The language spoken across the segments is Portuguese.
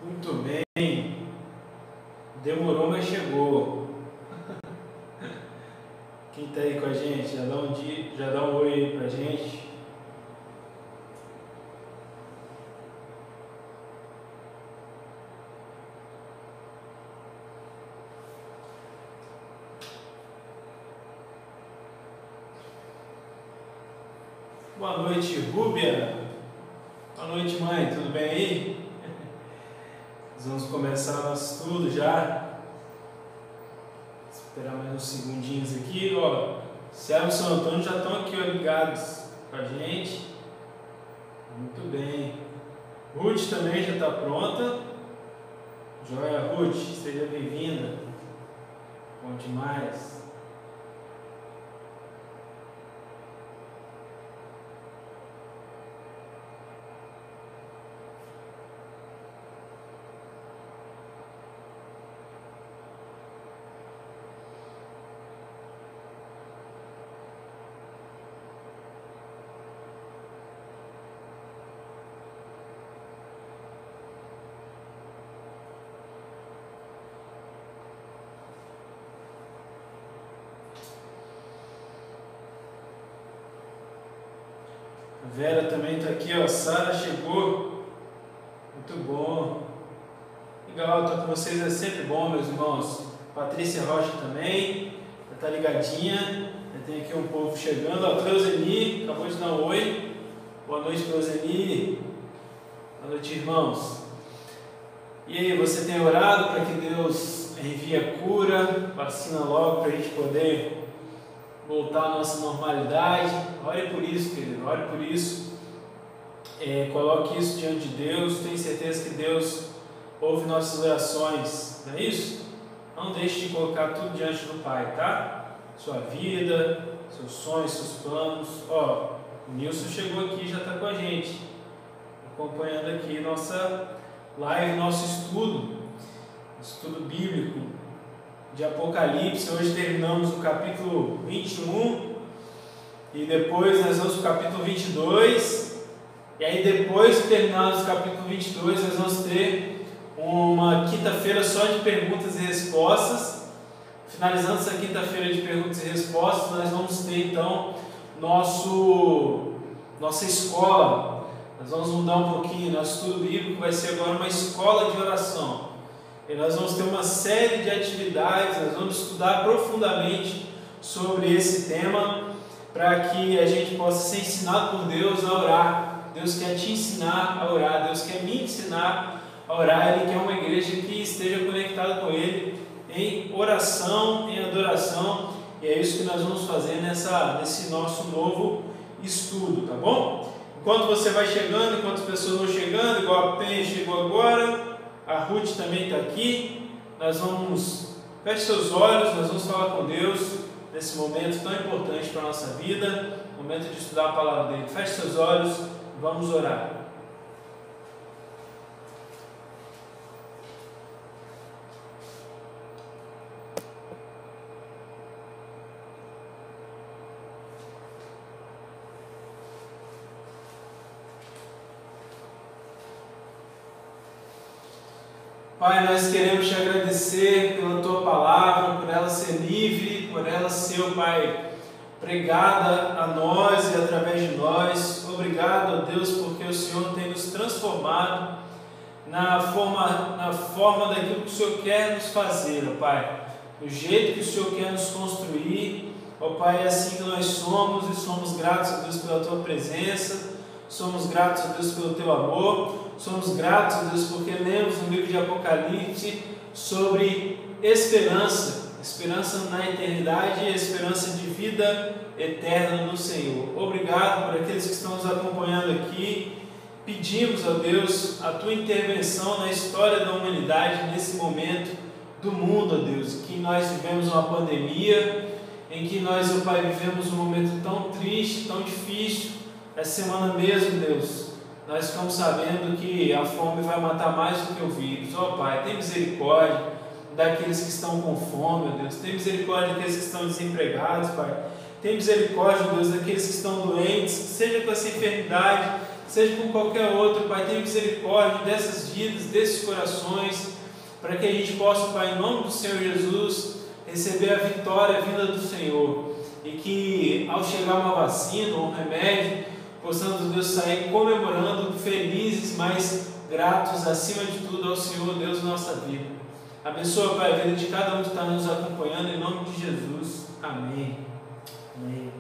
Muito bem. Demorou, mas chegou. Quem está aí com a gente? Já dá um oi aí pra gente. Boa noite, Rúbia. Boa noite, mãe. Tudo bem aí? Nós vamos começar nosso estudo já. Esperar mais uns segundinhos aqui, ó. Servo e São Antônio já estão aqui, ó, ligados com a gente. Muito bem. Ruth também já está pronta. Joia, Ruth, seja bem-vinda. Bom demais. A Vera também está aqui, ó. Sara chegou. Muito bom. Legal, estar com vocês é sempre bom, meus irmãos. Patrícia Rocha também. Já está ligadinha. Já tem aqui um povo chegando. A Cleuzeni acabou de dar um oi. Boa noite, Cleuzeni. Boa noite, irmãos. E aí, você tem orado para que Deus envie a cura, vacina logo para a gente poder voltar à nossa normalidade? Ore por isso, querido, ore por isso. Coloque isso diante de Deus. Tenho certeza que Deus ouve nossas orações, não é isso? Não deixe de colocar tudo diante do Pai, tá? Sua vida, seus sonhos, seus planos. Ó, o Nilson chegou aqui e já está com a gente, acompanhando aqui nossa live, nosso estudo bíblico de Apocalipse. Hoje terminamos o capítulo 21 e depois nós vamos para o capítulo 22, e aí depois de terminarmos o capítulo 22 nós vamos ter uma quinta-feira só de perguntas e respostas. Finalizando essa quinta-feira de perguntas e respostas, nós vamos ter então nossa escola. Nós vamos mudar um pouquinho. Nosso estudo bíblico vai ser agora uma escola de oração. E nós vamos ter uma série de atividades, nós vamos estudar profundamente sobre esse tema, para que a gente possa ser ensinado por Deus a orar. Deus quer te ensinar a orar, Deus quer me ensinar a orar. Ele quer uma igreja que esteja conectada com Ele em oração, em adoração, e é isso que nós vamos fazer nesse nosso novo estudo, tá bom? Enquanto você vai chegando, enquanto as pessoas vão chegando, igual a Pen chegou agora, a Ruth também está aqui. Feche seus olhos, nós vamos falar com Deus nesse momento tão importante para a nossa vida, momento de estudar a palavra dele. Feche seus olhos, vamos orar. Pai, nós queremos te agradecer pela tua palavra, por ela ser livre, por ela ser, ó Pai, pregada a nós e através de nós. Obrigado, ó Deus, porque o Senhor tem nos transformado na forma daquilo que o Senhor quer nos fazer, ó Pai, do jeito que o Senhor quer nos construir. Ó Pai, é assim que nós somos, e somos gratos, ó Deus, pela tua presença. Somos gratos, ó Deus, pelo teu amor. Somos gratos, ó Deus, porque lemos no livro de Apocalipse sobre esperança na eternidade e esperança de vida eterna no Senhor. Obrigado por aqueles que estão nos acompanhando aqui. Pedimos, ó Deus, a tua intervenção na história da humanidade nesse momento do mundo, ó Deus, que nós vivemos uma pandemia, em que nós, ó Pai, vivemos um momento tão triste, tão difícil. Essa semana mesmo, Deus, nós ficamos sabendo que a fome vai matar mais do que o vírus. Ó Pai, tem misericórdia daqueles que estão com fome, ó Deus. Tem misericórdia daqueles que estão desempregados, Pai. Tem misericórdia, Deus, daqueles que estão doentes, seja com essa enfermidade, seja com qualquer outro, Pai, tenha misericórdia dessas vidas, desses corações, para que a gente possa, Pai, em nome do Senhor Jesus, receber a vitória vinda do Senhor, e que ao chegar uma vacina ou um remédio, possamos, Deus, sair comemorando, felizes, mas gratos acima de tudo ao Senhor, Deus, nossa vida. Abençoa, Pai, a vida de cada um que está nos acompanhando, em nome de Jesus. Amém. Amém.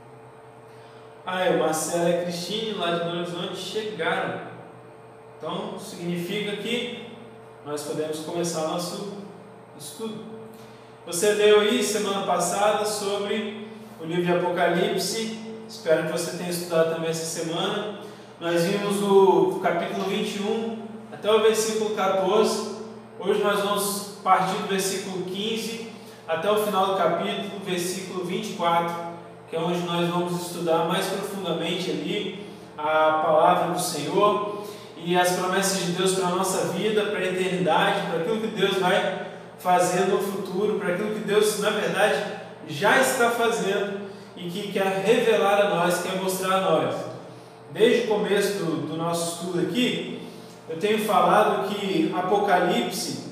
O Marcelo e a Cristine, lá de Belo Horizonte, chegaram. Então, significa que nós podemos começar nosso estudo. Você leu aí semana passada sobre o livro de Apocalipse. Espero que você tenha estudado também essa semana. Nós vimos o capítulo 21 até o versículo 14. Hoje nós vamos partir do versículo 15 até o final do capítulo, versículo 24, que é onde nós vamos estudar mais profundamente ali a palavra do Senhor e as promessas de Deus para a nossa vida, para a eternidade, para aquilo que Deus vai fazer no futuro, para aquilo que Deus, na verdade, já está fazendo e que quer revelar a nós, quer mostrar a nós. Desde o começo do nosso estudo aqui, eu tenho falado que Apocalipse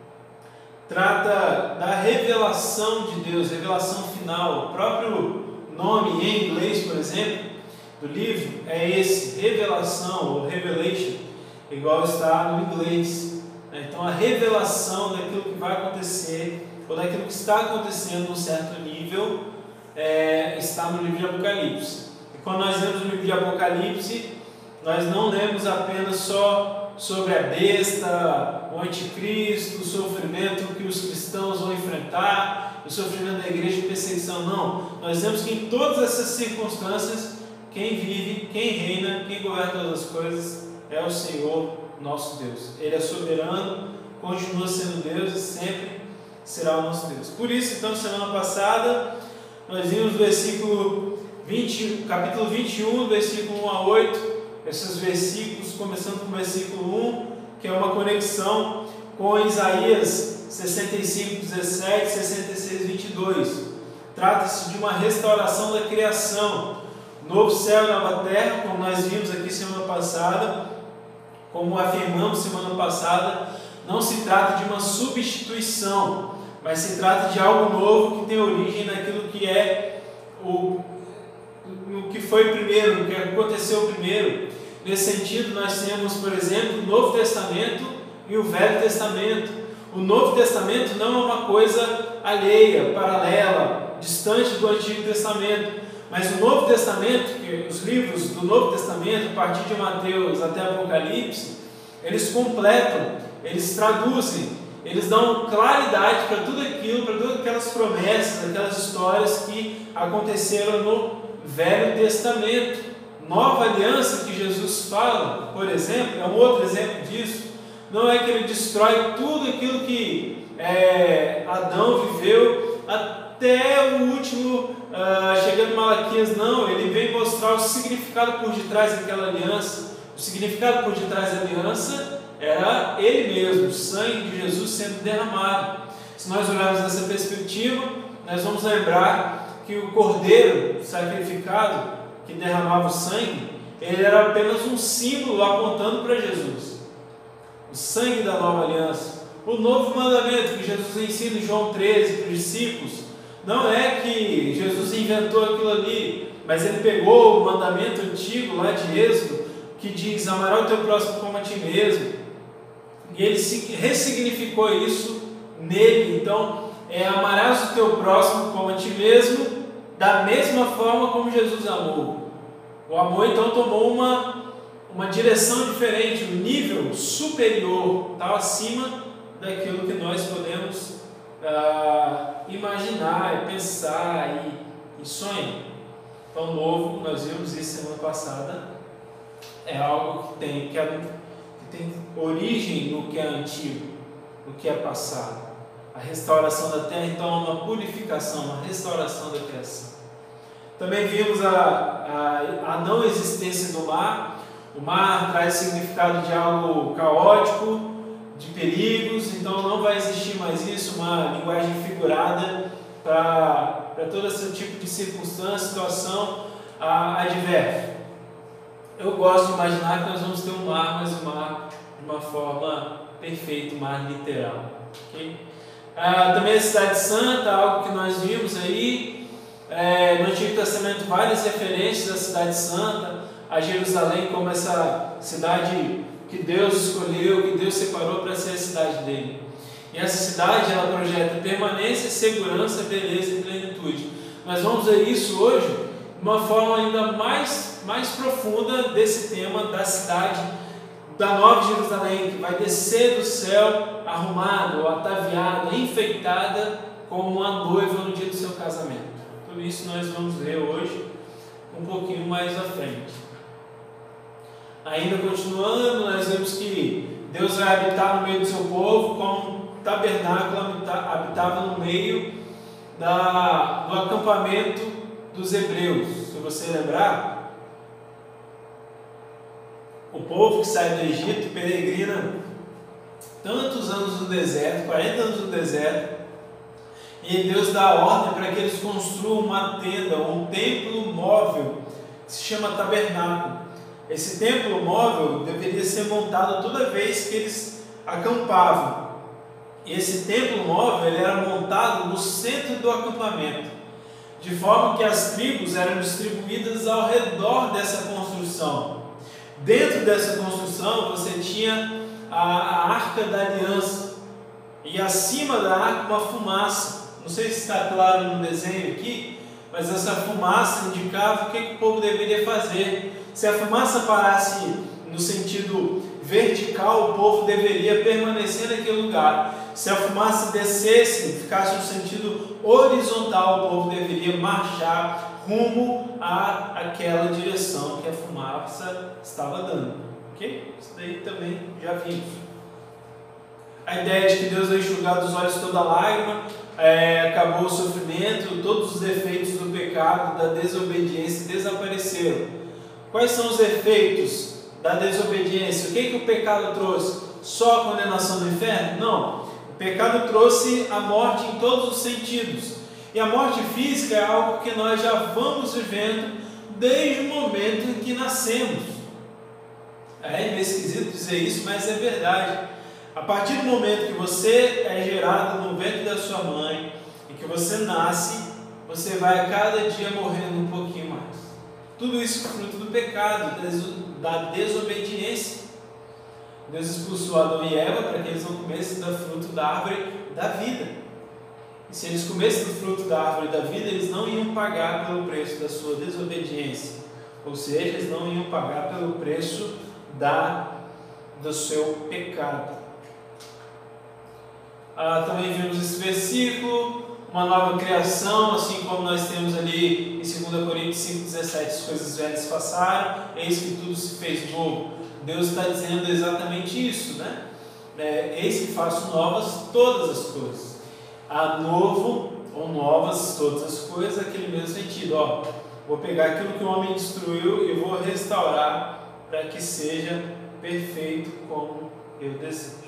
trata da revelação de Deus, revelação final. O próprio nome em inglês, por exemplo, do livro é esse, revelação ou revelation, igual está no inglês. Então a revelação daquilo que vai acontecer, ou daquilo que está acontecendo num certo nível, está no livro de Apocalipse. E quando nós lemos o livro de Apocalipse, nós não lemos apenas só sobre a besta, o anticristo, o sofrimento que os cristãos vão enfrentar, o sofrimento da igreja, perseguição. Não, nós vemos que em todas essas circunstâncias, quem vive, quem reina, quem governa todas as coisas é o Senhor nosso Deus. Ele é soberano, continua sendo Deus e sempre será o nosso Deus. Por isso, então, semana passada, nós vimos capítulo 21, versículo 1 a 8, esses versículos, começando com o versículo 1, que é uma conexão com Isaías 65, 17, 66, 22. Trata-se de uma restauração da criação, novo céu e nova terra, como nós vimos aqui semana passada, como afirmamos semana passada. Não se trata de uma substituição, mas se trata de algo novo que tem origem naquilo que é o que foi primeiro, o que aconteceu primeiro. Nesse sentido, nós temos, por exemplo, o Novo Testamento e o Velho Testamento. O Novo Testamento não é uma coisa alheia, paralela, distante do Antigo Testamento, mas o Novo Testamento, os livros do Novo Testamento, a partir de Mateus até Apocalipse, eles completam, eles traduzem, eles dão claridade para tudo aquilo, para todas aquelas promessas, aquelas histórias que aconteceram no Velho Testamento. Nova aliança que Jesus fala, por exemplo, é um outro exemplo disso. Não é que ele destrói tudo aquilo que Adão viveu até o último, chegando em Malaquias, não. Ele vem mostrar o significado por detrás daquela aliança. O significado por detrás da aliança era ele mesmo, o sangue de Jesus sendo derramado. Se nós olharmos nessa perspectiva, nós vamos lembrar que o cordeiro sacrificado, que derramava o sangue, ele era apenas um símbolo apontando para Jesus. O sangue da nova aliança. O novo mandamento que Jesus ensina em João 13 para os discípulos, não é que Jesus inventou aquilo ali, mas ele pegou o mandamento antigo lá de Êxodo, que diz: amarás o teu próximo como a ti mesmo, e ele ressignificou isso nele. Então, amarás o teu próximo como a ti mesmo, da mesma forma como Jesus amou. O amor então tomou uma direção diferente, um nível superior, está acima daquilo que nós podemos imaginar, pensar e sonhar. Então, novo, nós vimos isso semana passada, é algo que tem origem no que é antigo, no que é passado. A restauração da terra, então, é uma purificação, uma restauração da criação. Também vimos a não existência do mar. O mar traz significado de algo caótico, de perigos, então não vai existir mais isso, uma linguagem figurada para todo esse tipo de circunstância, situação adversa. eu gosto de imaginar que nós vamos ter um mar, mas um mar de uma forma perfeita, um mar literal. Okay? Também a Cidade Santa, algo que nós vimos aí, no Antigo Testamento, várias referências à Cidade Santa, a Jerusalém como essa cidade que Deus escolheu, que Deus separou para ser a cidade dele. E essa cidade, ela projeta permanência, segurança, beleza e plenitude. Nós vamos ver isso hoje de uma forma ainda mais profunda desse tema da cidade da Nova Jerusalém, que vai descer do céu arrumada, ou ataviada, enfeitada como uma noiva no dia do seu casamento. Tudo isso nós vamos ver hoje um pouquinho mais à frente. Ainda continuando, nós vemos que Deus vai habitar no meio do seu povo como um tabernáculo habitava no meio do acampamento dos hebreus. Se você lembrar, o povo que sai do Egito peregrina tantos anos no deserto, 40 anos no deserto, e Deus dá a ordem para que eles construam uma tenda, um templo móvel, que se chama tabernáculo. Esse templo móvel deveria ser montado toda vez que eles acampavam. E esse templo móvel ele era montado no centro do acampamento, de forma que as tribos eram distribuídas ao redor dessa construção. Dentro dessa construção você tinha a Arca da Aliança, e acima da arca uma fumaça. Não sei se está claro no desenho aqui, mas essa fumaça indicava o que o povo deveria fazer. Se a fumaça parasse no sentido vertical, o povo deveria permanecer naquele lugar. Se a fumaça descesse, ficasse no sentido horizontal, o povo deveria marchar rumo àquela direção que a fumaça estava dando. Ok? Isso daí também já vimos. A ideia de que Deus vai enxugar dos olhos toda lágrima, acabou o sofrimento, todos os efeitos do pecado, da desobediência desapareceram. Quais são os efeitos da desobediência? O que o pecado trouxe? Só a condenação do inferno? Não. O pecado trouxe a morte em todos os sentidos. E a morte física é algo que nós já vamos vivendo desde o momento em que nascemos. É meio esquisito dizer isso, mas é verdade. A partir do momento que você é gerado no ventre da sua mãe e que você nasce, você vai a cada dia morrendo um pouquinho mais. Tudo isso é fruto do pecado, da desobediência. Deus expulsou Adão e Eva para que eles não comessem do fruto da árvore da vida. E se eles comessem do fruto da árvore da vida, eles não iam pagar pelo preço da sua desobediência. Ou seja, eles não iam pagar pelo preço do seu pecado. Também vimos esse versículo, uma nova criação, assim como nós temos ali em 2 Coríntios 5,17, as coisas velhas passaram, eis que tudo se fez novo. Deus está dizendo exatamente isso, né? Eis que faço novas todas as coisas. Há novo ou novas todas as coisas, aquele mesmo sentido. Vou pegar aquilo que o homem destruiu e vou restaurar para que seja perfeito como eu desejo.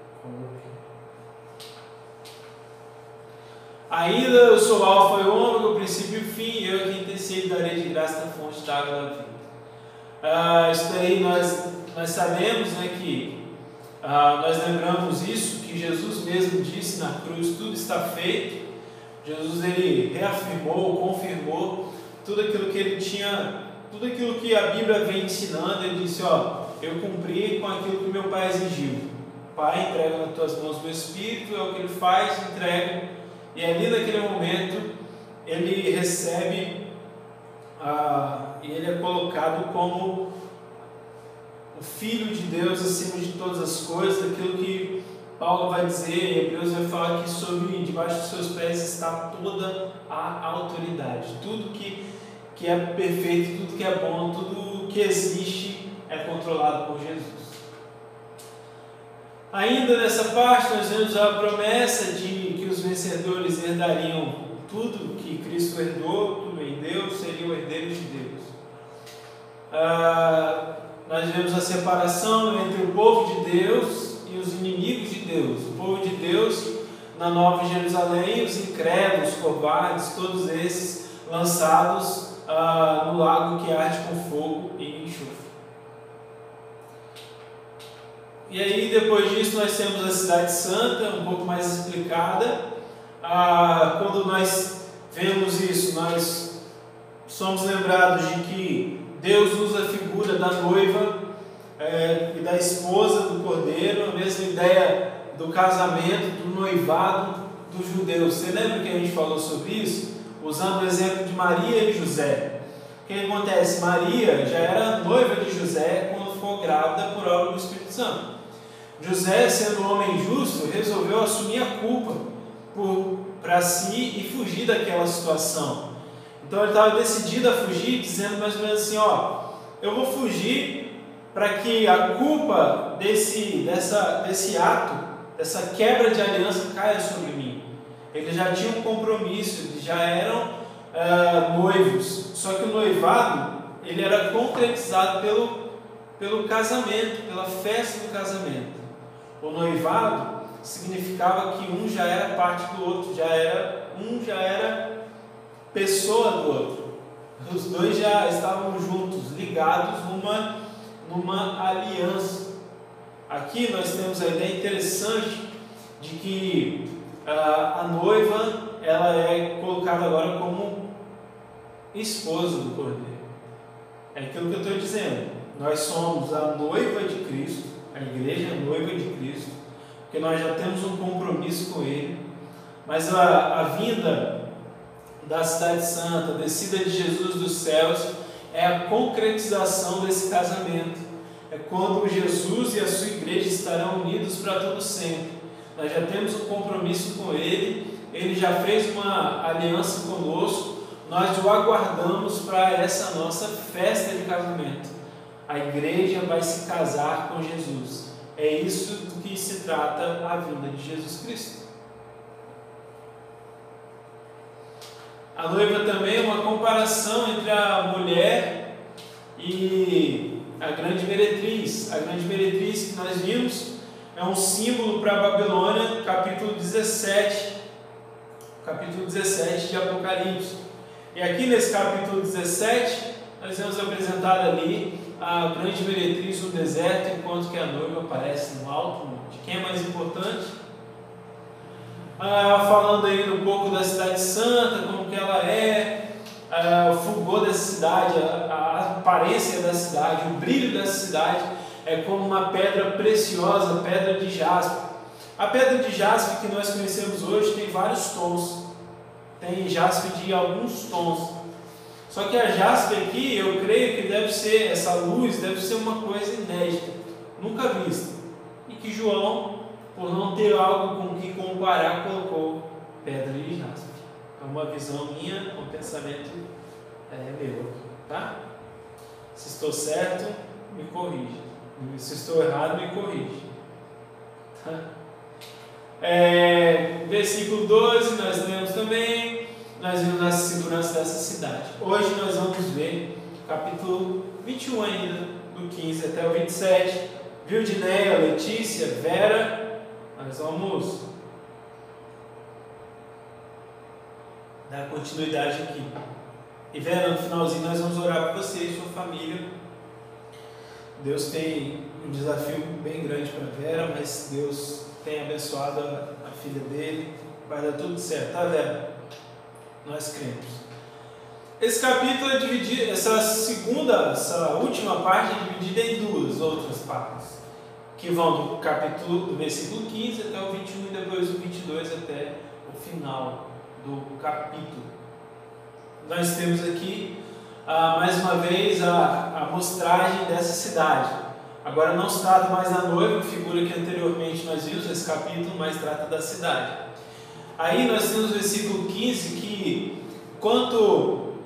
Ainda eu sou o alfa e o ômega, o princípio e o fim, e eu que intercedi darei de graça da fonte da água da vida. Isso daí nós sabemos, né, que nós lembramos isso, que Jesus mesmo disse na cruz, tudo está feito. Jesus ele reafirmou, confirmou tudo aquilo que ele tinha, tudo aquilo que a Bíblia vem ensinando. Ele disse, eu cumpri com aquilo que meu Pai exigiu. Pai, entrega nas tuas mãos o meu Espírito, é o que ele faz, entrega. E ali naquele momento ele recebe e ele é colocado como o Filho de Deus acima de todas as coisas, aquilo que Paulo vai dizer, em Hebreus vai falar que debaixo dos seus pés está toda a autoridade. Tudo que é perfeito, tudo que é bom, tudo que existe é controlado por Jesus. Ainda nessa parte nós vemos a promessa de que os vencedores herdariam tudo que Cristo herdou, tudo em Deus, seriam herdeiros de Deus. Nós vemos a separação entre o povo de Deus e os inimigos de Deus. O povo de Deus na Nova Jerusalém, os incrédulos, covardes, todos esses lançados no lago que arde com fogo e enxofre. E aí depois disso nós temos a Cidade Santa, um pouco mais explicada. Quando nós vemos isso, nós somos lembrados de que Deus usa a figura da noiva e da esposa do cordeiro, a mesma ideia do casamento, do noivado dos judeus. Você lembra que a gente falou sobre isso? Usando o exemplo de Maria e José. O que acontece? Maria já era noiva de José quando ficou grávida por obra do Espírito Santo. José, sendo um homem justo, resolveu assumir a culpa para si e fugir daquela situação. Então ele estava decidido a fugir, dizendo mais ou menos assim: eu vou fugir para que a culpa desse ato, dessa quebra de aliança caia sobre mim. Eles já tinham um compromisso, eles já eram noivos, só que o noivado ele era concretizado pelo casamento, pela festa do casamento. O noivado significava que um já era parte do outro, um já era pessoa do outro. Os dois já estavam juntos, ligados numa aliança. Aqui nós temos a ideia interessante de que a noiva ela é colocada agora como esposa do Cordeiro. É aquilo que eu estou dizendo. Nós somos a noiva de Cristo, a igreja é a noiva de Cristo, porque nós já temos um compromisso com Ele. Mas a vinda da Cidade Santa, a descida de Jesus dos céus, é a concretização desse casamento. É quando Jesus e a sua igreja estarão unidos para todo sempre. Nós já temos um compromisso com Ele, Ele já fez uma aliança conosco, nós o aguardamos para essa nossa festa de casamento. A igreja vai se casar com Jesus. É isso do que se trata a vinda de Jesus Cristo. A noiva também é uma comparação entre a mulher e a grande meretriz. A grande meretriz que nós vimos é um símbolo para a Babilônia, capítulo 17 de Apocalipse. E aqui nesse capítulo 17, nós vemos apresentado ali a grande meretriz no deserto, enquanto que a noiva aparece no alto monte. Quem é mais importante? Falando ainda um pouco da Cidade Santa, como que ela é, o fulgor dessa cidade, a aparência da cidade, o brilho dessa cidade é como uma pedra preciosa, pedra de jaspe. A pedra de jaspe que nós conhecemos hoje tem vários tons, tem jaspe de alguns tons. Só que a jaspe aqui, eu creio que essa luz deve ser uma coisa inédita, nunca vista. E que João, por não ter algo com que comparar, colocou pedra de jaspe. É uma visão minha, um pensamento meu, tá? Se estou certo, me corrija. Se estou errado, me corrija. Tá? Versículo 12, nós lemos também. Nós vimos a segurança dessa cidade. Hoje nós vamos ver capítulo 21 ainda, do 15 até o 27. Vildineia, Letícia, Vera, nós vamos dar continuidade aqui. E Vera, no finalzinho nós vamos orar por você e sua família. Deus tem um desafio bem grande para Vera, mas Deus tem abençoado a filha dele. Vai dar tudo certo, tá, Vera? Nós cremos. Esse capítulo é dividido, essa última parte é dividida em duas outras partes, que vão do versículo 15 até o 21 e depois do 22 até o final do capítulo. Nós temos aqui mais uma vez a mostragem dessa cidade. Agora não se trata mais da noiva, figura que anteriormente nós vimos nesse capítulo, mas trata da cidade. Aí nós temos o versículo 15 que, quanto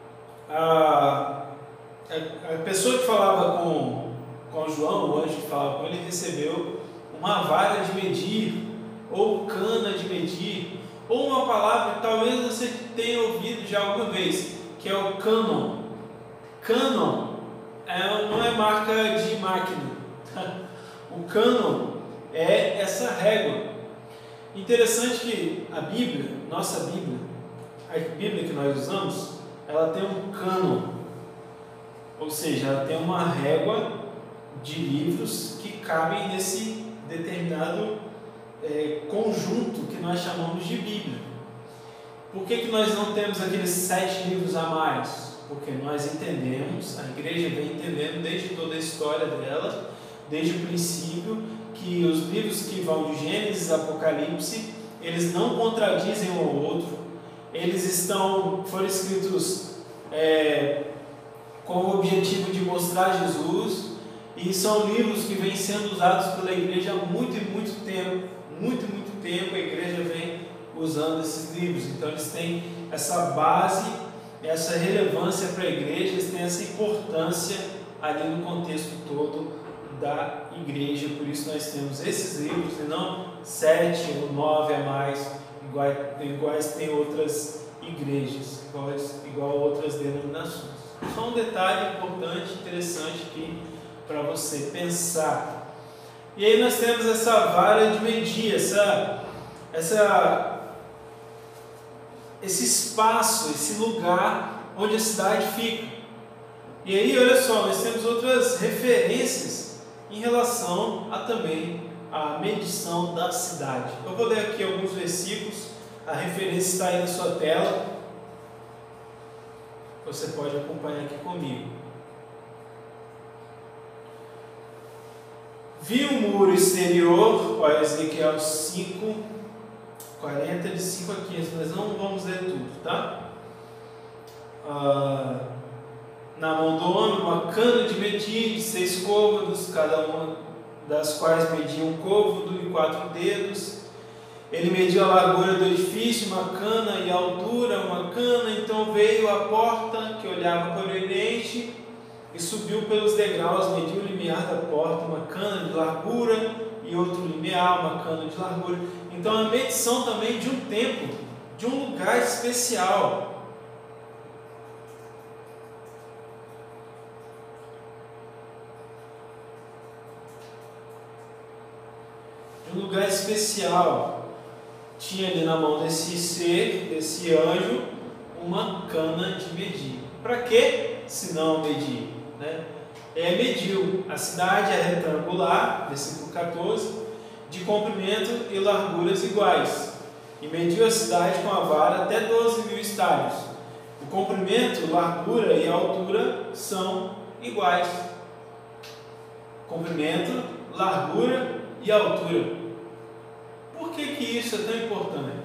a pessoa que falava com João, o anjo que falava com ele, recebeu uma vara de medir, ou cana de medir, ou uma palavra que talvez você tenha ouvido já alguma vez, que é o cânon. Cânon não é marca de máquina. O cânon é essa régua. Interessante que a Bíblia, nossa Bíblia, a Bíblia que nós usamos, ela tem um cânon, ou seja, ela tem uma régua de livros que cabem nesse determinado conjunto que nós chamamos de Bíblia. Por que nós não temos aqueles 7 livros a mais? Porque nós entendemos, a igreja vem entendendo desde toda a história dela, desde o princípio, que os livros que vão de Gênesis a Apocalipse, eles não contradizem um ao outro, eles foram escritos com o objetivo de mostrar Jesus, e são livros que vêm sendo usados pela igreja há muito e muito tempo. Muito tempo a igreja vem usando esses livros. Então eles têm essa base, essa relevância para a igreja, eles têm essa importância ali no contexto todo da igreja. Por isso nós temos esses livros e não 7 ou 9 a mais, iguais tem outras igrejas, igual a outras denominações. Só um detalhe importante, interessante aqui para você pensar. E aí nós temos essa vara de medir, esse espaço, esse lugar onde a cidade fica. E aí, olha só, nós temos outras referências em relação também à medição da cidade. Eu vou ler aqui alguns versículos, a referência está aí na sua tela, você pode acompanhar aqui comigo. Vi um muro exterior, olha Ezequiel 5, 40, de 5 a 15, nós não vamos ler tudo, tá? Na mão do homem, uma cana de medir de 6 côvados, cada uma das quais media um côvado e 4 dedos. Ele mediu a largura do edifício, uma cana, e a altura, uma cana. Então veio a porta que olhava para o oriente e subiu pelos degraus, mediu o limiar da porta, uma cana de largura, e outro limiar, uma cana de largura. Então a medição também de um templo, de um lugar especial. De um lugar especial. Tinha ali na mão desse ser, desse anjo, uma cana de medir. Para quê? Se não medir, né? Mediu. A cidade é retangular, versículo 14, de comprimento e larguras iguais. E mediu a cidade com a vara até 12.000 estádios. O comprimento, largura e altura são iguais. Comprimento, largura e altura. Por que isso é tão importante?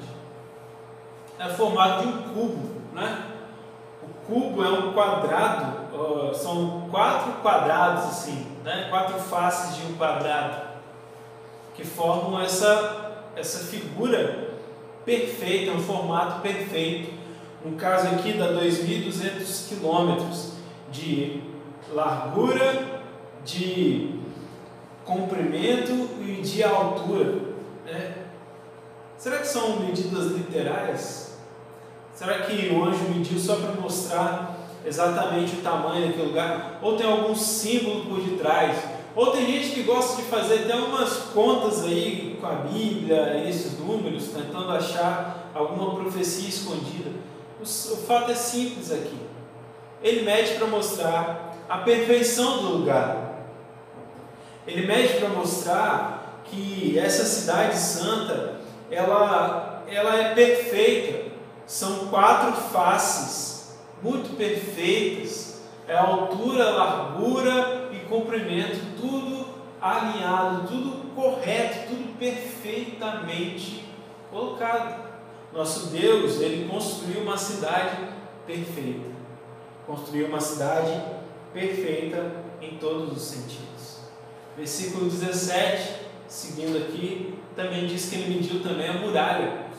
É formado de um cubo, né? O cubo é um quadrado, são 4 quadrados assim, né? 4 faces de um quadrado, que formam essa figura perfeita, um formato perfeito. No caso aqui dá 2.200 quilômetros de largura, de comprimento e de altura, né? Será que são medidas literais? Será que o anjo mediu só para mostrar exatamente o tamanho daquele lugar? Ou tem algum símbolo por detrás? Ou tem gente que gosta de fazer até umas contas aí com a Bíblia, esses números, tentando achar alguma profecia escondida. O fato é simples aqui. Ele mede para mostrar a perfeição do lugar. Ele mede para mostrar que essa cidade santa, ela é perfeita. São 4 faces muito perfeitas. É a altura, largura e comprimento, tudo alinhado, tudo correto, tudo perfeitamente colocado. Nosso Deus, Ele construiu uma cidade perfeita. Construiu uma cidade perfeita em todos os sentidos. Versículo 17, seguindo aqui, também diz que Ele mediu também a muralha.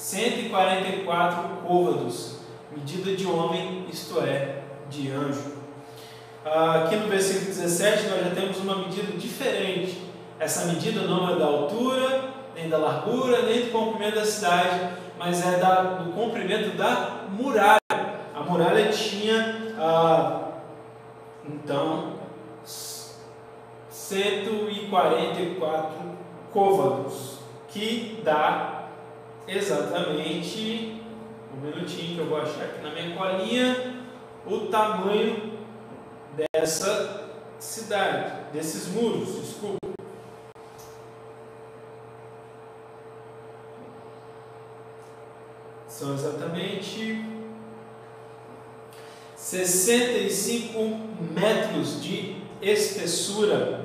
144 côvados, medida de homem, isto é, de anjo. Aqui no versículo 17 nós já temos uma medida diferente. Essa medida não é da altura, nem da largura, nem do comprimento da cidade, mas é do comprimento da muralha. A muralha tinha, então, 144 côvados, que dá exatamente, um minutinho que eu vou achar aqui na minha colinha, o tamanho dessa cidade, desses muros, desculpa. São exatamente 65 metros de espessura.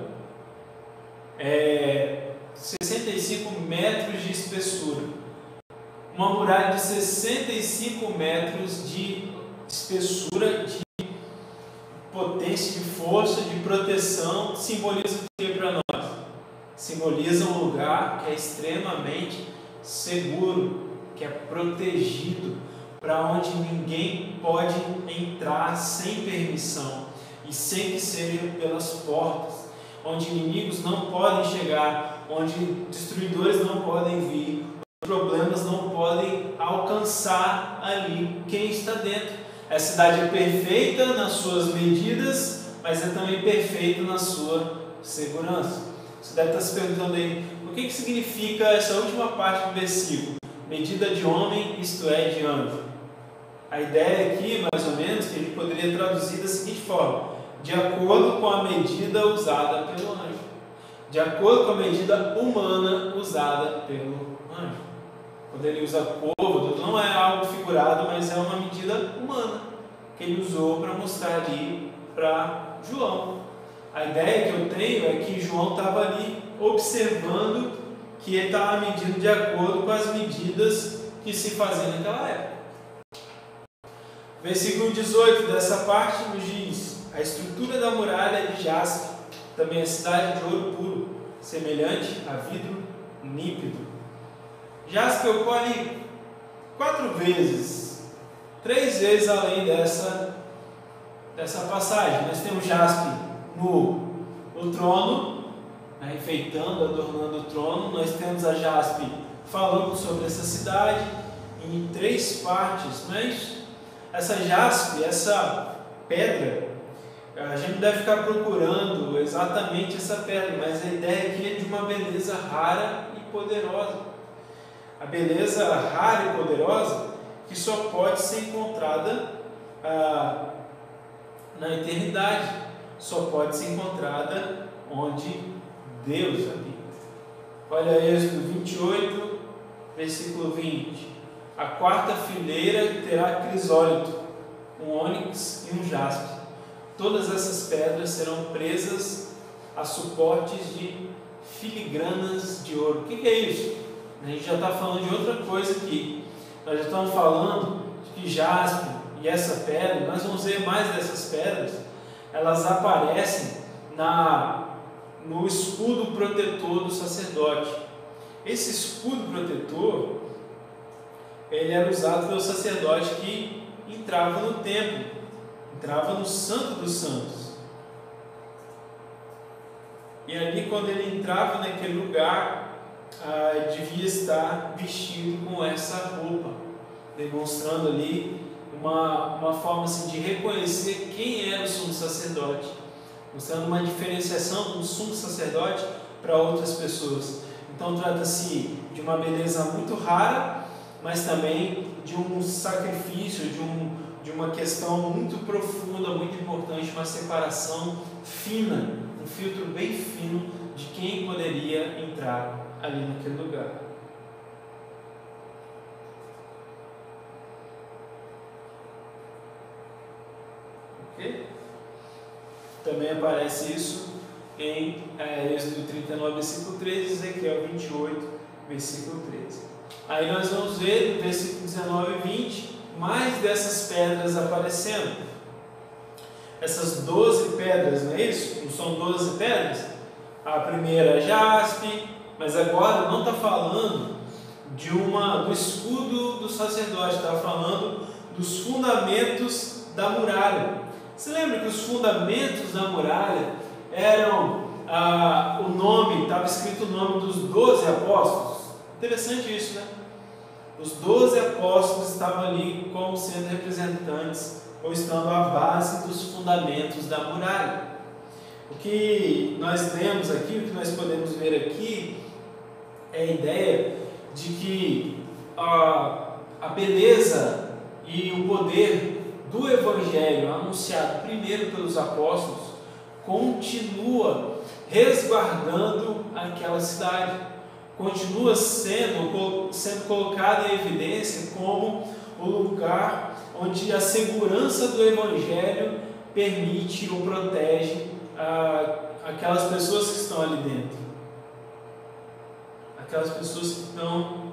65 metros de espessura. Uma muralha de 65 metros de espessura, de potência, de força, de proteção, simboliza o que para nós? Simboliza um lugar que é extremamente seguro, que é protegido, para onde ninguém pode entrar sem permissão e sem que seja pelas portas, onde inimigos não podem chegar, onde destruidores não podem vir, problemas não podem alcançar ali quem está dentro. A cidade é perfeita nas suas medidas, mas é também perfeita na sua segurança. Você deve estar se perguntando aí, o que significa essa última parte do versículo? Medida de homem, isto é, de anjo. A ideia aqui, mais ou menos, que a gente poderia traduzir da seguinte forma: de acordo com a medida usada pelo anjo. De acordo com a medida humana usada pelo anjo. Quando ele usa côvado, não é algo figurado, mas é uma medida humana que ele usou para mostrar ali para João. A ideia que eu tenho é que João estava ali observando que ele estava medindo de acordo com as medidas que se faziam naquela época. Versículo 18 dessa parte nos diz: a estrutura da muralha é de jaspe, também a cidade de ouro puro, semelhante a vidro nímpido. Jaspe ocorre 4 vezes, 3 vezes além dessa passagem. Nós temos jaspe no trono, né, enfeitando, adornando o trono. Nós temos a jaspe falando sobre essa cidade em 3 partes, mas essa jaspe, essa pedra, a gente não deve ficar procurando exatamente essa pedra, mas a ideia aqui é de uma beleza rara e poderosa. A beleza rara e poderosa que só pode ser encontrada na eternidade, só pode ser encontrada onde Deus habita. Olha Êxodo 28, versículo 20. A 4ª fileira terá crisólito, um ônix e um jaspe. Todas essas pedras serão presas a suportes de filigranas de ouro. O que é isso? A gente já está falando de outra coisa aqui. Nós já estamos falando de que jaspe e essa pedra, nós vamos ver mais dessas pedras, elas aparecem no escudo protetor do sacerdote. Esse escudo protetor, ele era usado pelo sacerdote que entrava no templo, entrava no Santo dos Santos. E ali, quando ele entrava naquele lugar, devia estar vestido com essa roupa, demonstrando ali uma forma assim, de reconhecer quem era o sumo sacerdote, mostrando uma diferenciação do sumo sacerdote para outras pessoas. Então trata-se de uma beleza muito rara, mas também de um sacrifício, de uma questão muito profunda, muito importante, uma separação fina, um filtro bem fino de quem poderia entrar ali naquele lugar. Ok? Também aparece isso em Êxodo 39, versículo 13, Ezequiel 28, versículo 13. Aí nós vamos ver no versículo 19 e 20 mais dessas pedras aparecendo. Essas 12 pedras, não é isso? Não são 12 pedras? A primeira é jaspe, mas agora não está falando do escudo do sacerdote, está falando dos fundamentos da muralha. Você lembra que os fundamentos da muralha eram o nome, estava escrito o nome dos 12 apóstolos? Interessante isso, né? Os 12 apóstolos estavam ali como sendo representantes, ou estando à base dos fundamentos da muralha. O que nós lemos aqui, o que nós podemos ver aqui, é a ideia de que a beleza e o poder do Evangelho, anunciado primeiro pelos apóstolos, continua resguardando aquela cidade, continua sendo colocada em evidência como o lugar onde a segurança do Evangelho permite ou protege aquelas pessoas que estão ali dentro, aquelas pessoas que estão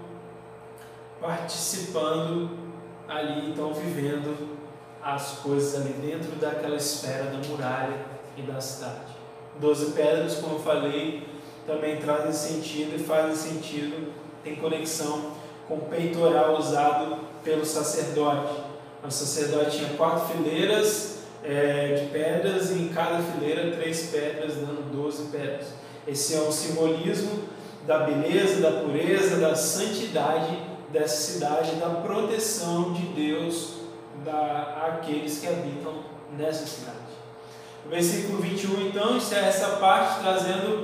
participando ali, estão vivendo as coisas ali dentro daquela esfera da muralha e da cidade. 12 pedras, como eu falei, também trazem sentido e fazem sentido, tem conexão com o peitoral usado pelo sacerdote. O sacerdote tinha 4 fileiras de pedras, e em cada fileira 3 pedras, dando 12 pedras. Esse é o simbolismo da beleza, da pureza, da santidade dessa cidade, da proteção de Deus àqueles que habitam nessa cidade. O versículo 21, então, encerra essa parte trazendo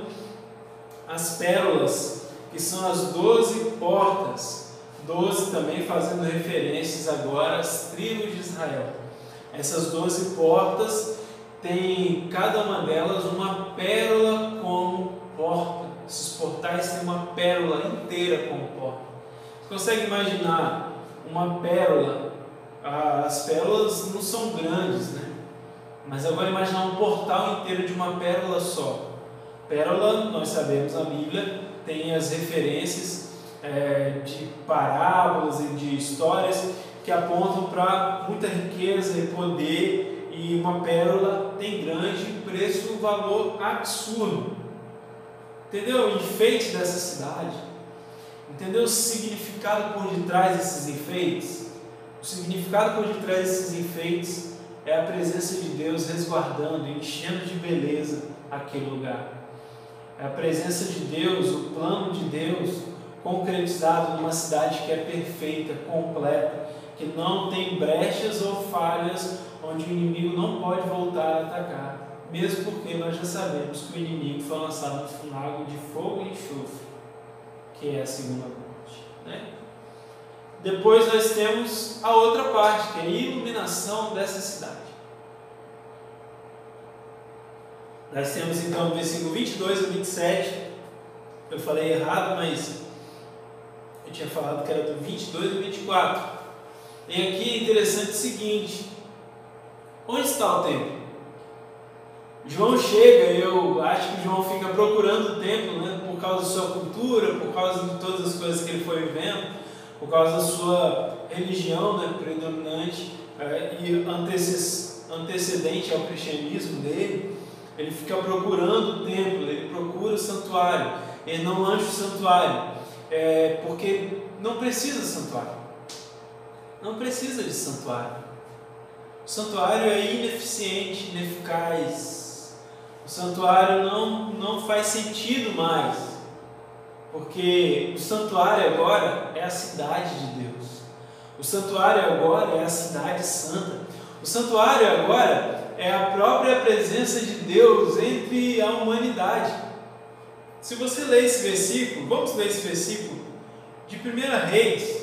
as pérolas, que são as 12 portas, 12 também fazendo referências agora às tribos de Israel. Essas 12 portas têm, cada uma delas, uma pérola como porta. Esses portais têm uma pérola inteira como porta. Você consegue imaginar uma pérola? As pérolas não são grandes, né? Mas agora imaginar um portal inteiro de uma pérola só. Pérola, nós sabemos, na Bíblia tem as referências de parábolas e de histórias que apontam para muita riqueza e poder, e uma pérola tem grande preço, valor absurdo. Entendeu o enfeite dessa cidade? Entendeu o significado por detrás desses enfeites? O significado por detrás desses enfeites é a presença de Deus resguardando, enchendo de beleza aquele lugar. É a presença de Deus, o plano de Deus concretizado numa cidade que é perfeita, completa, que não tem brechas ou falhas onde o inimigo não pode voltar a atacar, mesmo porque nós já sabemos que o inimigo foi lançado no fogo de fogo e enxofre, que é a segunda morte, né? Depois nós temos a outra parte, que é a iluminação dessa cidade. Nós temos então o versículo 22 a 27, eu falei errado, mas eu tinha falado que era do 22 ao 24. E aqui é interessante o seguinte: onde está o templo? João chega, eu acho que João fica procurando o templo, né, por causa da sua cultura, por causa de todas as coisas que ele foi vivendo, por causa da sua religião, né, predominante e antecedente ao cristianismo dele. Ele fica procurando o templo, ele procura o santuário, ele não acha o santuário, porque não precisa de santuário. Não precisa de santuário. O santuário é ineficiente, ineficaz. O santuário não faz sentido mais, porque o santuário agora é a cidade de Deus. O santuário agora é a cidade santa. O santuário agora é a própria presença de Deus entre a humanidade. Se você ler esse versículo, vamos ler esse versículo de 1 Reis.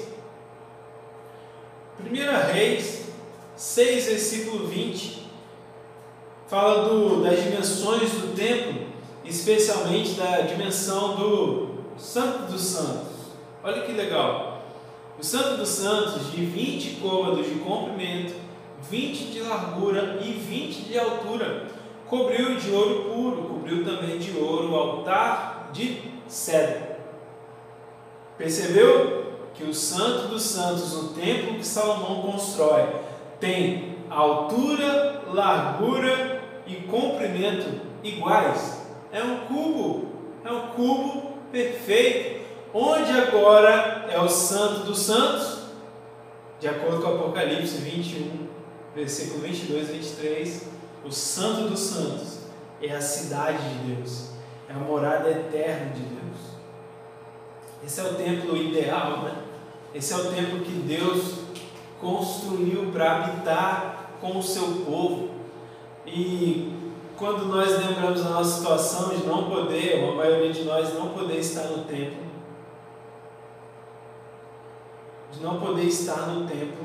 1 Reis 6, versículo 20, fala das dimensões do templo, especialmente da dimensão do Santo dos Santos. Olha que legal. O Santo dos Santos, de 20 côvados de comprimento, 20 de largura e 20 de altura, cobriu de ouro puro, cobriu também de ouro o altar de cedro. Percebeu que o Santo dos Santos, o templo que Salomão constrói, tem altura, largura e comprimento iguais? É um cubo perfeito. Onde agora é o Santo dos Santos? De acordo com Apocalipse 21, versículo 22 e 23, o Santo dos Santos é a cidade de Deus, é a morada eterna de Deus. Esse é o templo ideal, né? Esse é o templo que Deus construiu para habitar com o seu povo. E quando nós lembramos da nossa situação de não poder, ou a maioria de nós não poder estar no templo,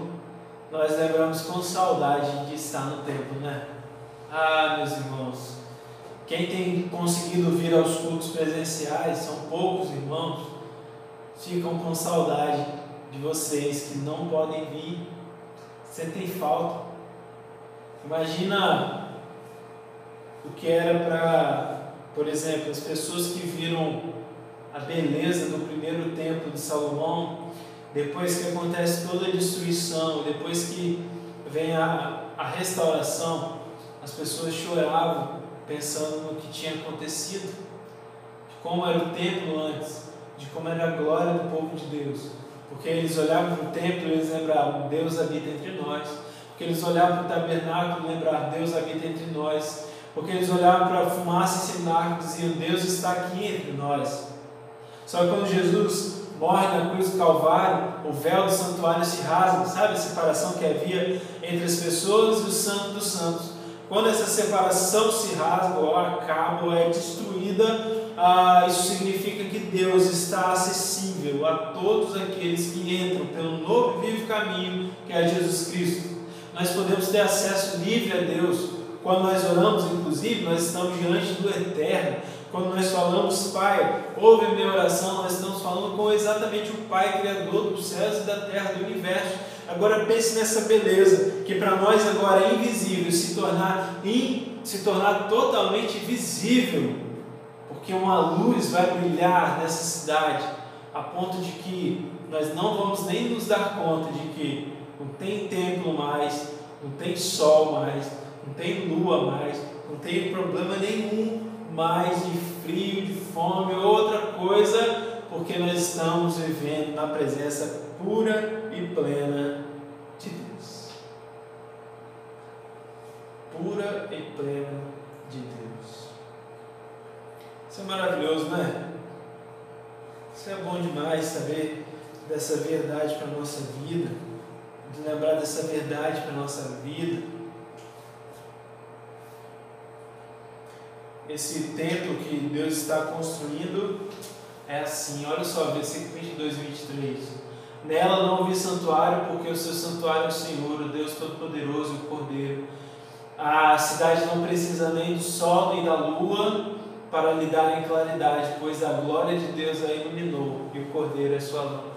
nós lembramos com saudade de estar no templo, né? Ah, meus irmãos, Quem tem conseguido vir aos cultos presenciais, são poucos irmãos, ficam com saudade de vocês que não podem vir, sentem falta. Imagina o que era para, por exemplo, as pessoas que viram a beleza do primeiro templo de Salomão, depois que acontece toda a destruição, depois que vem a restauração, as pessoas choravam pensando no que tinha acontecido, de como era o templo antes, de como era a glória do povo de Deus, porque eles olhavam para o templo e eles lembravam, Deus habita entre nós, porque eles olhavam para o tabernáculo e lembravam, Deus habita entre nós, porque eles olhavam para a fumaça e cenáculo e diziam, Deus está aqui entre nós. Só que quando Jesus morre na cruz do Calvário, o véu do santuário se rasga, sabe a separação que havia entre as pessoas e o santo dos santos? Quando essa separação se rasga, ou acaba, ou é destruída, isso significa que Deus está acessível a todos aqueles que entram pelo novo e vivo caminho que é Jesus Cristo. Nós podemos ter acesso livre a Deus. Quando nós oramos, inclusive, nós estamos diante do Eterno. Quando nós falamos, Pai, ouve a minha oração, nós estamos falando com exatamente o Pai, Criador dos céus e da terra, do universo. Agora pense nessa beleza, que para nós agora é invisível, se tornar totalmente visível, porque uma luz vai brilhar nessa cidade, a ponto de que nós não vamos nem nos dar conta de que não tem templo mais, não tem sol mais, não tem lua mais, não tem problema nenhum mais de frio, de fome ou outra coisa, porque nós estamos vivendo na presença pura e plena de Deus. Pura e plena de Deus. Isso é maravilhoso, né? Isso é bom demais saber dessa verdade para a nossa vida, de lembrar dessa verdade para a nossa vida. Esse templo que Deus está construindo é assim, olha só, versículo 22 e 23. Nela não houve santuário, porque o seu santuário é o Senhor, o Deus Todo-Poderoso e o Cordeiro. A cidade não precisa nem do sol nem da lua para lhe darem claridade, pois a glória de Deus a iluminou e o Cordeiro é sua lâmpada.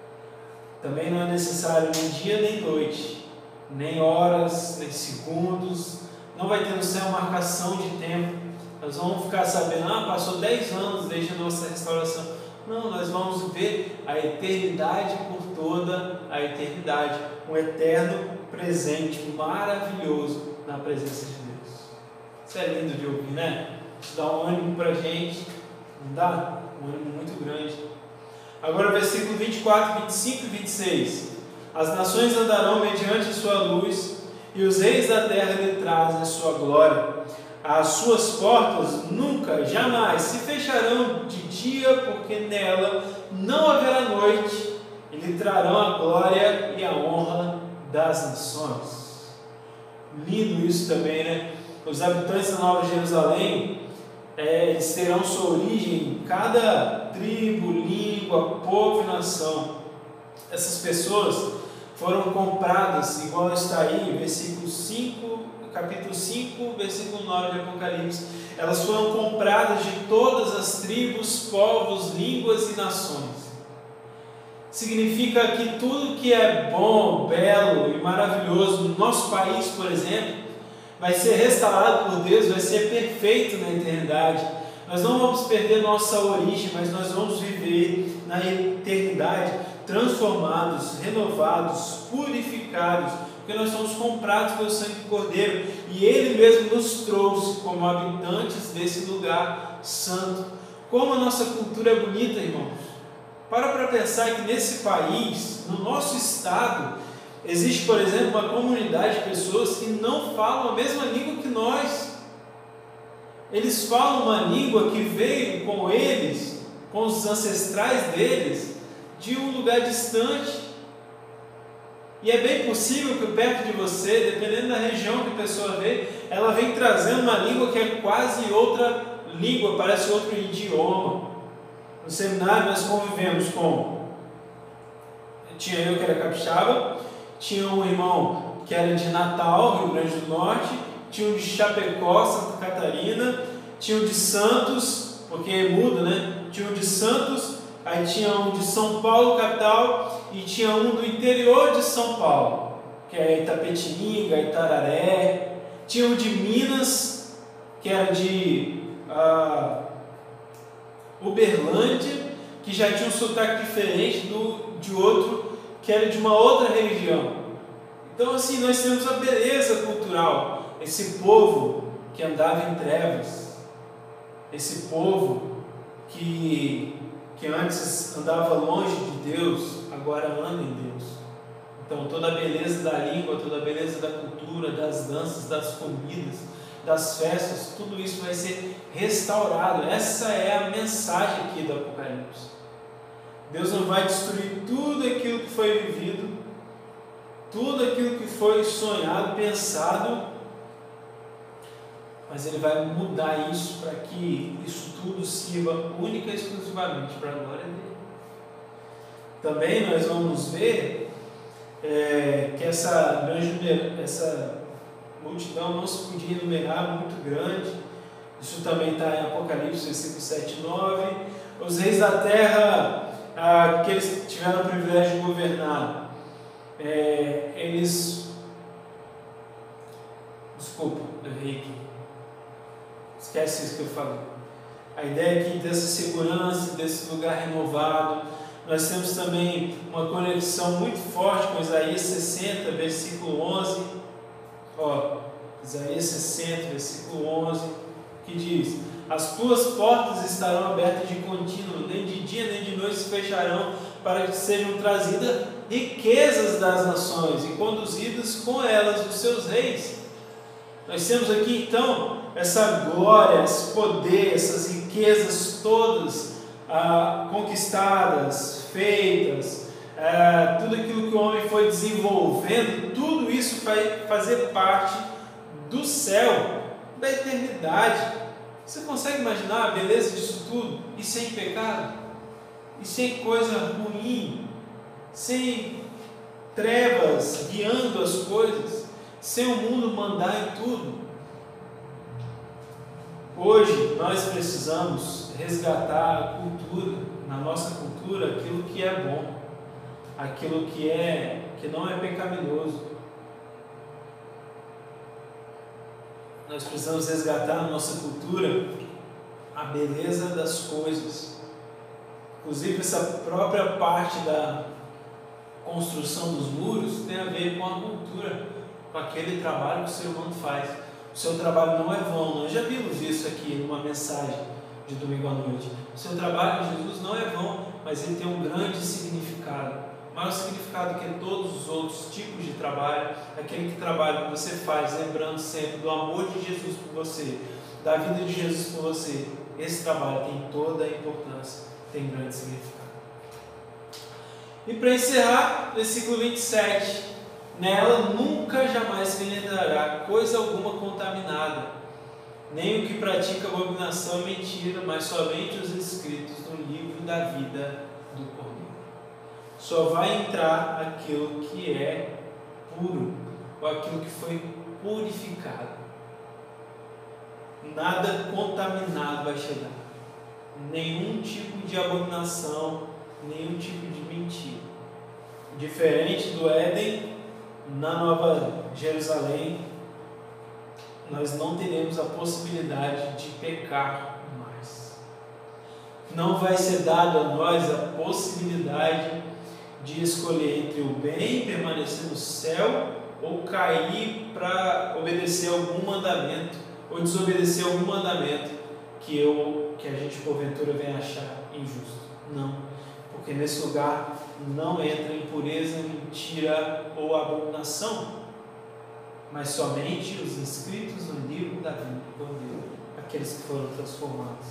Também não é necessário nem dia nem noite, nem horas, nem segundos. Não vai ter no céu marcação de tempo. Nós vamos ficar sabendo, passou 10 anos desde a nossa restauração. Não, nós vamos ver a eternidade por toda a eternidade. Um eterno presente maravilhoso na presença de Deus. Isso é lindo de ouvir, né? Isso dá um ânimo para a gente, não dá? Um ânimo muito grande. Agora versículo 24, 25 e 26. As nações andarão mediante a sua luz, e os reis da terra lhe trazem a sua glória. As suas portas nunca, jamais se fecharão de dia, porque nela não haverá noite, e lhe trarão a glória e a honra das nações. Lindo isso também, né? Os habitantes da Nova Jerusalém, eles terão sua origem em cada tribo, língua, povo e nação. Essas pessoas foram compradas, igual está aí, versículo 5, capítulo 5, versículo 9 de Apocalipse. Elas foram compradas de todas as tribos, povos, línguas e nações. Significa que tudo que é bom, belo e maravilhoso no nosso país, por exemplo, vai ser restaurado por Deus, vai ser perfeito na eternidade. Nós não vamos perder nossa origem, mas nós vamos viver na eternidade transformados, renovados, purificados, porque nós somos comprados pelo sangue do Cordeiro, e Ele mesmo nos trouxe como habitantes desse lugar santo. Como a nossa cultura é bonita, irmãos. Para pensar que nesse país, no nosso estado, existe, por exemplo, uma comunidade de pessoas que não falam a mesma língua que nós. Eles falam uma língua que veio com eles, com os ancestrais deles, de um lugar distante. E é bem possível que perto de você, dependendo da região que a pessoa vê, ela vem trazendo uma língua que é quase outra língua, parece outro idioma. No seminário nós convivemos tinha eu que era capixaba, tinha um irmão que era de Natal, Rio Grande do Norte, tinha um de Chapecó, Santa Catarina, tinha o de Santos, porque muda, né? Tinha o de Santos, aí tinha um de São Paulo, capital, e tinha um do interior de São Paulo, que é Itapetininga, Itararé. Tinha o de Minas, que era de Uberlândia, que já tinha um sotaque diferente de outro, que era de uma outra região. Então, assim, nós temos a beleza cultural, esse povo que andava em trevas, esse povo que antes andava longe de Deus, agora anda em Deus. Então, toda a beleza da língua, toda a beleza da cultura, das danças, das comidas, das festas, tudo isso vai ser restaurado. Essa é a mensagem aqui do Apocalipse. Deus não vai destruir tudo aquilo que foi vivido, tudo aquilo que foi sonhado, pensado, mas Ele vai mudar isso para que isso tudo sirva única e exclusivamente para a glória dEle. Também nós vamos ver que essa multidão não se podia enumerar, muito grande. Isso também está em Apocalipse, versículo 7 e 9. Os reis da terra, aqueles que tiveram o privilégio de governar, desculpa, Henrique, esquece isso que eu falei. A ideia aqui dessa segurança, desse lugar renovado. Nós temos também uma conexão muito forte com Isaías 60, versículo 11. Isaías 60, versículo 11, que diz: as tuas portas estarão abertas de contínuo, nem de dia nem de noite se fecharão, para que sejam trazidas riquezas das nações e conduzidas com elas os seus reis. Nós temos aqui então essa glória, esse poder, essas riquezas todas conquistadas, feitas, tudo aquilo que o homem foi desenvolvendo, tudo isso vai fazer parte do céu, da eternidade. Você consegue imaginar a beleza disso tudo? E sem pecado? E sem coisa ruim? Sem trevas guiando as coisas? Sem o mundo mandar em tudo? Hoje nós precisamos resgatar a cultura, na nossa cultura, aquilo que é bom, aquilo que não é pecaminoso. Nós precisamos resgatar na nossa cultura a beleza das coisas. Inclusive, essa própria parte da construção dos muros tem a ver com a cultura, com aquele trabalho que o ser humano faz. O seu trabalho não é vão. Nós já vimos isso aqui numa mensagem de domingo à noite. O seu trabalho em Jesus não é vão, mas ele tem um grande significado. Maior significado que todos os outros tipos de trabalho. Aquele trabalho que você faz, lembrando sempre do amor de Jesus por você, da vida de Jesus por você. Esse trabalho tem toda a importância, tem grande significado. E para encerrar, versículo 27. Nela nunca jamais penetrará coisa alguma contaminada, nem o que pratica abominação e mentira, mas somente os escritos no livro da vida do Cordeiro. Só vai entrar aquilo que é puro, ou aquilo que foi purificado. Nada contaminado vai chegar. Nenhum tipo de abominação, nenhum tipo de mentira. Diferente do Éden, na Nova Jerusalém, nós não teremos a possibilidade de pecar mais. Não vai ser dado a nós a possibilidade de escolher entre o bem, permanecer no céu, ou cair para obedecer algum mandamento, ou desobedecer algum mandamento que a gente porventura venha achar injusto. Não. Porque nesse lugar não entra impureza, mentira ou abominação, mas somente os inscritos no livro da vida do Cordeiro, aqueles que foram transformados.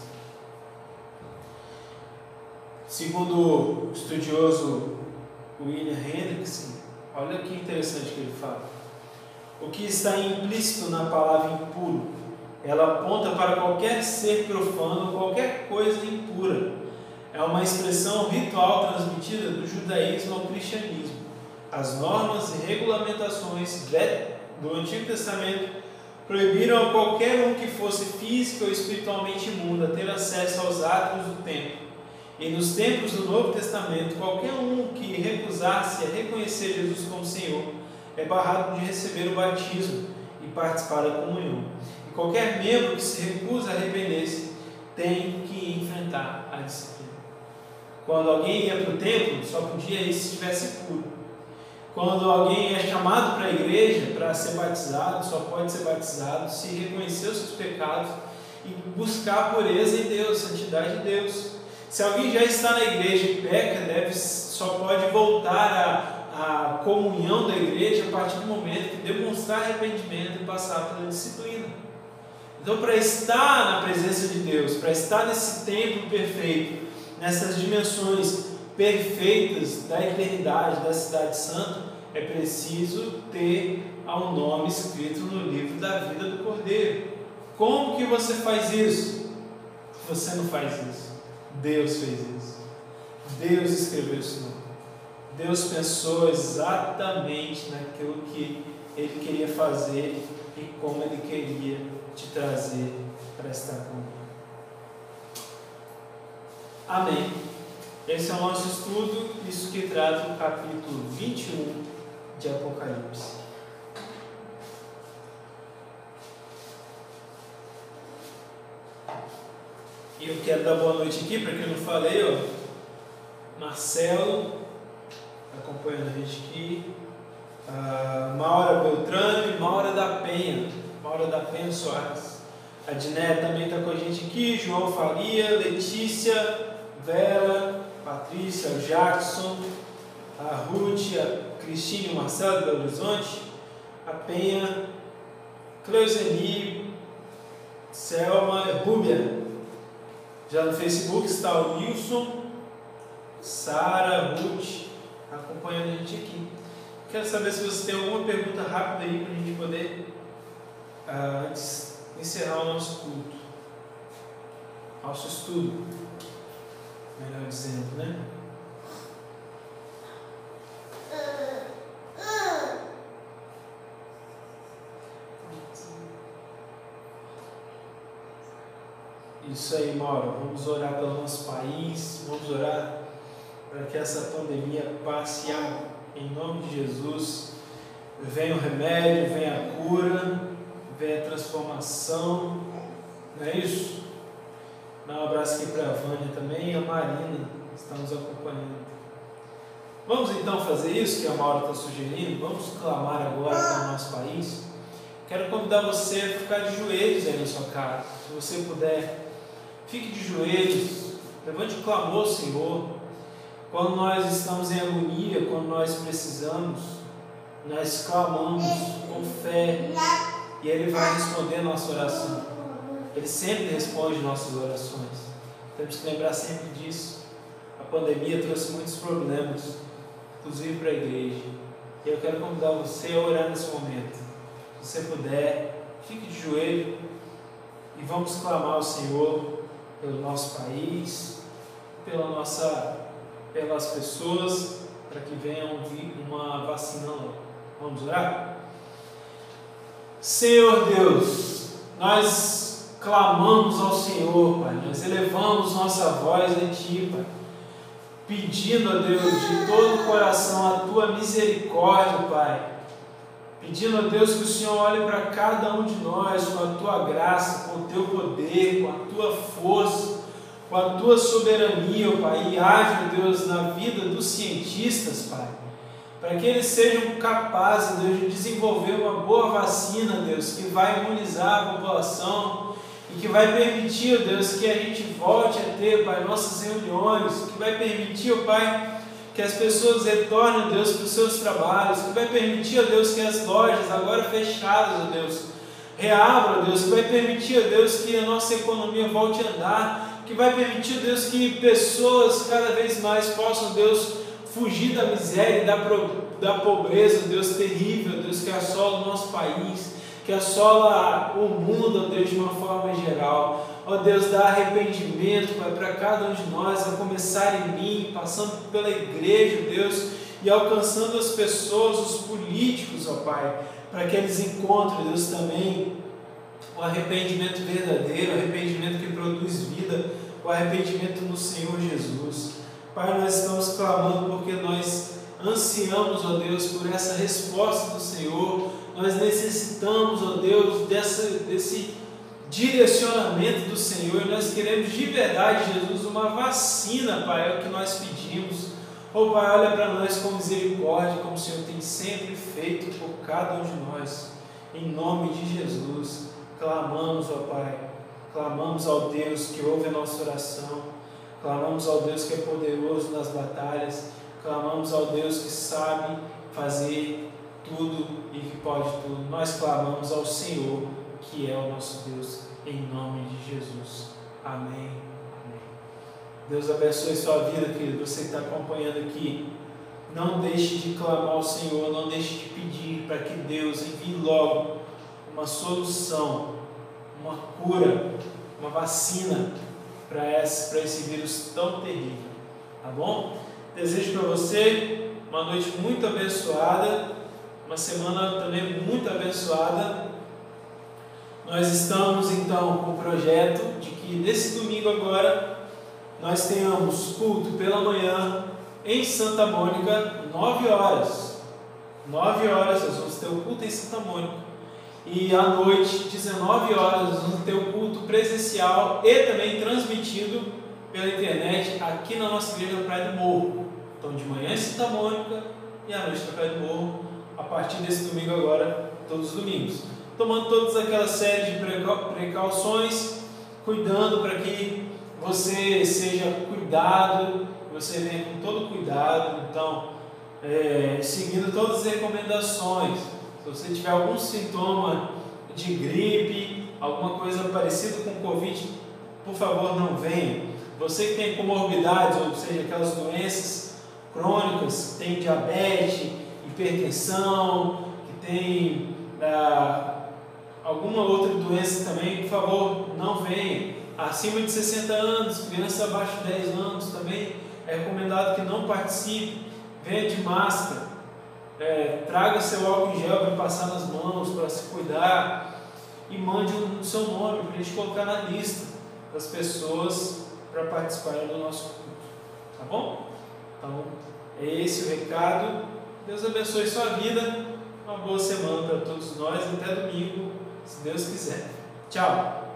Segundo o estudioso William Hendrickson, olha que interessante que ele fala. O que está implícito na palavra impuro, ela aponta para qualquer ser profano, qualquer coisa impura. É uma expressão ritual transmitida do judaísmo ao cristianismo. As normas e regulamentações do Antigo Testamento Proibiram a qualquer um que fosse físico ou espiritualmente imundo a ter acesso aos átrios do templo. E nos templos do Novo Testamento, qualquer um que recusasse a reconhecer Jesus como Senhor é barrado de receber o batismo e participar da comunhão. E qualquer membro que se recusa a arrepender-se tem que enfrentar a disciplina. Quando alguém ia para o templo, só podia ir se estivesse puro. Quando alguém é chamado para a igreja para ser batizado, só pode ser batizado se reconhecer os seus pecados e buscar a pureza em Deus, a santidade de Deus. Se alguém já está na igreja e peca, só pode voltar à comunhão da igreja a partir do momento que demonstrar arrependimento e passar pela disciplina. Então, para estar na presença de Deus, para estar nesse templo perfeito, nessas dimensões perfeitas da eternidade, da cidade santa, é preciso ter o nome escrito no livro da vida do Cordeiro. Como que você faz isso? Você não faz isso. Deus fez isso. Deus escreveu esse nome. Deus pensou exatamente naquilo que Ele queria fazer e como Ele queria te trazer para estar comigo. Amém. Esse é o nosso estudo, isso que trata o capítulo 21 de Apocalipse. E eu quero dar boa noite aqui, para quem eu não falei, Marcelo, acompanhando a gente aqui, Maura Beltrame, Maura da Penha Soares. A Diné também está com a gente aqui, João Faria, Letícia, Vera, Patrícia, o Jackson, a Ruth, a Cristina e o Marcelo do Belo Horizonte, a Penha, Cleuzeni, Selma, Rúbia. Já no Facebook está o Nilson, Sara, Ruth, acompanhando a gente aqui. Quero saber se você tem alguma pergunta rápida aí para a gente poder antes de encerrar o nosso culto, nosso estudo, melhor dizendo, né? Isso aí, Mauro. Vamos orar pelo nosso país, vamos orar para que essa pandemia passe em nome de Jesus. Venha o remédio, venha a cura, venha a transformação, não é isso? Dá um abraço aqui para a Vânia também e a Marina, que está nos acompanhando. Vamos então fazer isso que a Maura está sugerindo? Vamos clamar agora para o nosso país? Quero convidar você a ficar de joelhos aí na sua casa, se você puder. Fique de joelhos, levante o clamor ao Senhor. Quando nós estamos em agonia, quando nós precisamos, nós clamamos com fé e Ele vai responder a nossa oração. Ele sempre responde nossas orações. Temos que lembrar sempre disso. A pandemia trouxe muitos problemas, inclusive para a igreja. E eu quero convidar você a orar nesse momento. Se você puder, fique de joelho e vamos clamar ao Senhor pelo nosso país, pelas pessoas, para que venham vir uma vacina logo. Vamos orar? Senhor Deus, nós clamamos ao Senhor, Pai, nós elevamos nossa voz a Ti, Pai, pedindo a Deus de todo o coração a Tua misericórdia, Pai, pedindo a Deus que o Senhor olhe para cada um de nós com a Tua graça, com o Teu poder, com a Tua força, com a Tua soberania, Pai, e haja, Deus, na vida dos cientistas, Pai, para que eles sejam capazes, Deus, de desenvolver uma boa vacina, Deus, que vai imunizar a população e que vai permitir, Deus, que a gente volte a ter, Pai, nossas reuniões, que vai permitir, Pai, que as pessoas retornem, Deus, para os seus trabalhos, que vai permitir, Deus, que as lojas agora fechadas, Deus, reabram, Deus, que vai permitir, Deus, que a nossa economia volte a andar, que vai permitir, Deus, que pessoas cada vez mais possam, Deus, fugir da miséria e da pobreza, Deus, terrível, Deus, que assola o nosso país, que assola o mundo, Deus, de uma forma geral. Ó Deus, dá arrependimento, Pai, para cada um de nós, a começar em mim, passando pela igreja, Deus, e alcançando as pessoas, os políticos, ó Pai, para que eles encontrem, Deus, também o arrependimento verdadeiro, o arrependimento que produz vida, o arrependimento no Senhor Jesus. Pai, nós estamos clamando porque nós ansiamos, ó Deus, por essa resposta do Senhor. Nós necessitamos, ó Deus, desse direcionamento do Senhor. Nós queremos de verdade, Jesus, uma vacina, Pai, é o que nós pedimos. Oh Pai, olha para nós com misericórdia, como o Senhor tem sempre feito por cada um de nós. Em nome de Jesus, clamamos, ó Pai, clamamos ao Deus que ouve a nossa oração, clamamos ao Deus que é poderoso nas batalhas, clamamos ao Deus que sabe fazer tudo e que pode tudo. Nós clamamos ao Senhor, que é o nosso Deus, em nome de Jesus. Amém. Deus abençoe sua vida, querido. Você que está acompanhando aqui, não deixe de clamar ao Senhor, não deixe de pedir para que Deus envie logo uma solução, uma cura, uma vacina para esse vírus tão terrível, tá bom? Desejo para você uma noite muito abençoada, uma semana também muito abençoada. Nós estamos então com o projeto de que nesse domingo agora nós tenhamos culto pela manhã em Santa Mônica, 9 horas. 9 horas nós vamos ter o culto em Santa Mônica. E à noite, 19 horas, nós vamos ter o culto presencial e também transmitido pela internet aqui na nossa igreja da Praia do Morro. Então, de manhã em Santa Mônica e à noite na Praia do Morro, a partir desse domingo agora, todos os domingos. Tomando todas aquelas séries de precauções, cuidando para que você seja cuidado, que você venha com todo cuidado. Então, seguindo todas as recomendações. Se você tiver algum sintoma de gripe, alguma coisa parecida com Covid, por favor, não venha. Você que tem comorbidades, ou seja, aquelas doenças crônicas, tem diabetes, hipertensão, que tem alguma outra doença também, por favor, não venha. Acima de 60 anos, criança abaixo de 10 anos também, é recomendado que não participe. Venha de máscara, traga seu álcool em gel para passar nas mãos, para se cuidar, e mande o seu nome para a gente colocar na lista das pessoas para participarem do nosso culto, tá bom? Então, é esse o recado. Deus abençoe sua vida, uma boa semana para todos nós, até domingo, se Deus quiser. Tchau!